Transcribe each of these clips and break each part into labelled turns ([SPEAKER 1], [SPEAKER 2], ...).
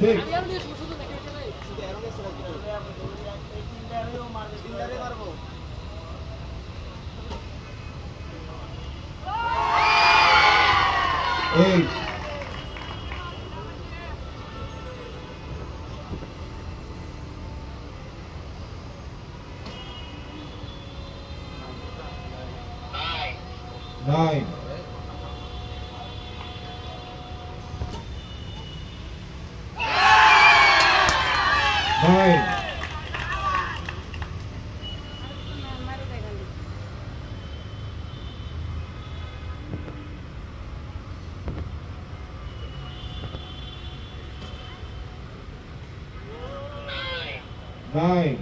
[SPEAKER 1] 8. Nine. Nine. Nine.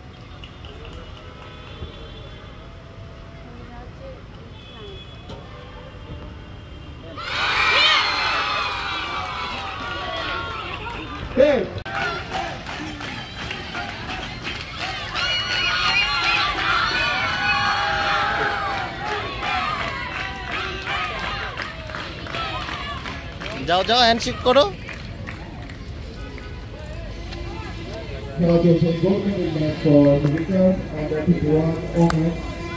[SPEAKER 1] Ten.
[SPEAKER 2] যাও যাও handshake করো।
[SPEAKER 1] Celebration gold medal match for the victors under 51 women.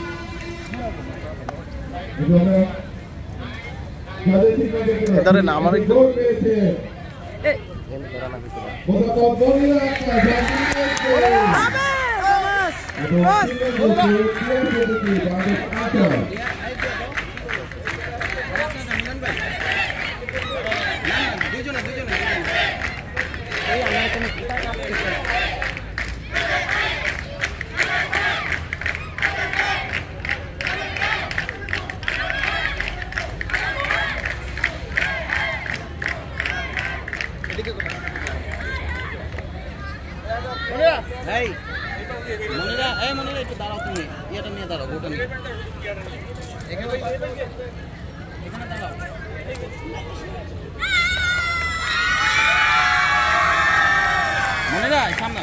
[SPEAKER 2] এদারে না আমার একটু
[SPEAKER 3] এই মনিরা একটু দাঁড়াও, তুমি এটা নিয়ে দাঁড়াও, গোটা নিয়ে এখানে দাঁড়াও। মনিরা সামনে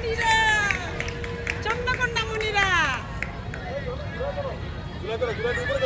[SPEAKER 3] চন্দ্রকন্যা মনিরা